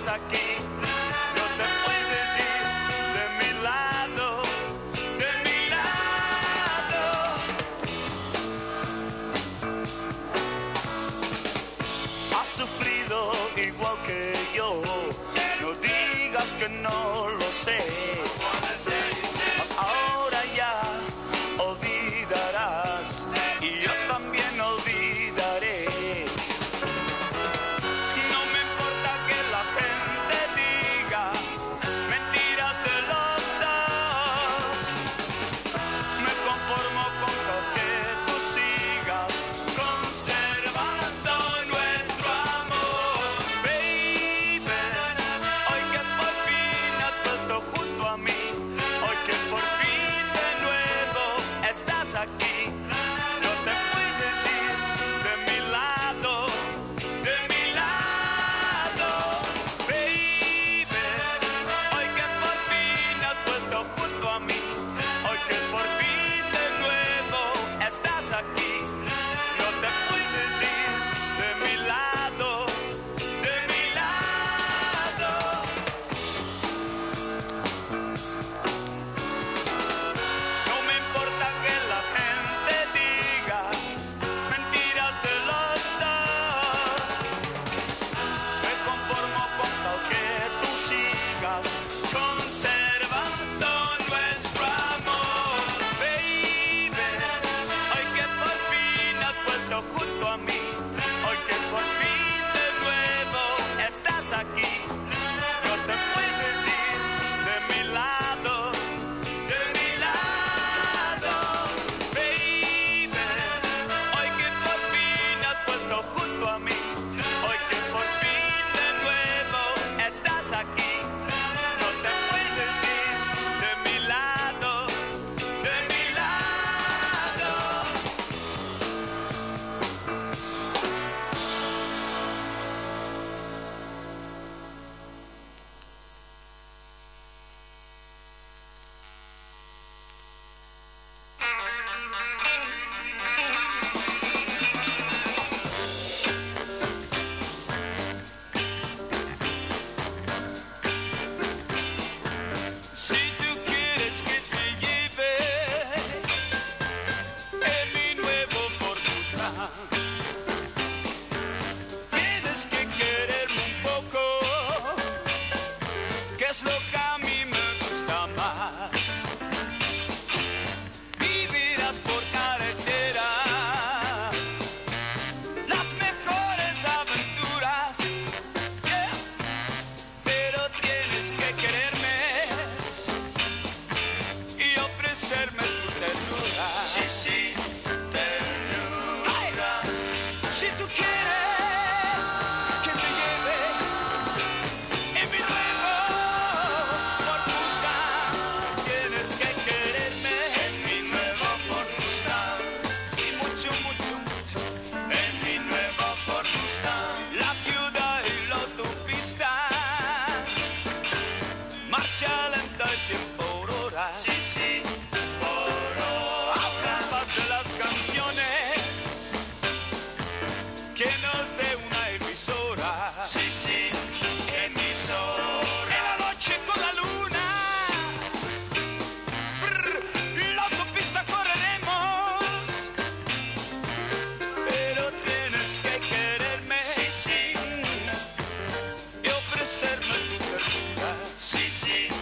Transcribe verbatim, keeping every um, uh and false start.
aquí, no te puedes ir de mi lado, de mi lado. Has sufrido igual que yo, no digas que no lo sé, mas ahora ya olvidarás y yo también olvidaré. No me importa que la gente diga mentiras de los dos, me conformo con que tú sigas conservando nuestro amor, baby. Hoy que por fin has vuelto junto a mí, hoy que por fin de nuevo estás aquí, no te puedes ir de mi lado, de mi lado, baby. Hoy que por fin has vuelto junto a mí, hoy que por fin de nuevo estás aquí, no te puedes ir de mi lado, de mi lado. No me importa que la gente diga mentiras de los dos, me conformo con tal que tú sigas conservando nuestro amor, baby. Hoy que por fin has vuelto junto a mí, hoy que por fin de nuevo estás aquí, no te puedes ir de mi lado, de mi lado, baby. Hoy que por fin has vuelto junto a mí, hoy que por fin de nuevo estás aquí, no te puedes ir de mi lado, de mi lado. Si tú quieres que te lleve en mi nuevo Ford Mustang, tienes que quererme un poco, que es lo que a mí me gusta más. Vivirás por carretera las mejores aventuras, yeah, pero tienes que quererme y ofrecerme tu ternura. Sí, sí, ternura. Ay, si tú quieres que te lleve en mi nuevo Ford Mustang, tienes que quererme en mi nuevo Ford Mustang. Sí, mucho, mucho, mucho. En mi nuevo Ford Mustang. La ciudad y la autopista, marcha lenta y cien por hora. Sí, sí, por hora. Pase las canciones que nos dé una emisora. Sí, sí, emisora. En la noche con la luna, brr, la autopista correremos, pero tienes que quererme. Sí, sí, y ofrecerme tu ternura. Sí, sí.